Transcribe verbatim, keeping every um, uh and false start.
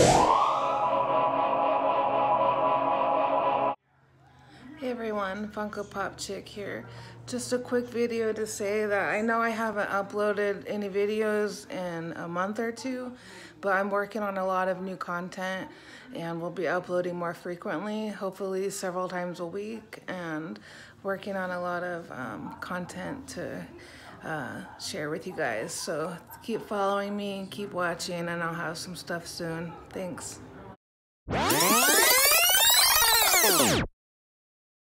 Hey everyone, Funko Pop Chick here. Just a quick video to say that I know I haven't uploaded any videos in a month or two, but I'm working on a lot of new content and we'll be uploading more frequently, hopefully several times a week, and working on a lot of um, content to uh, share with you guys. So keep following me, keep watching, and I'll have some stuff soon. Thanks.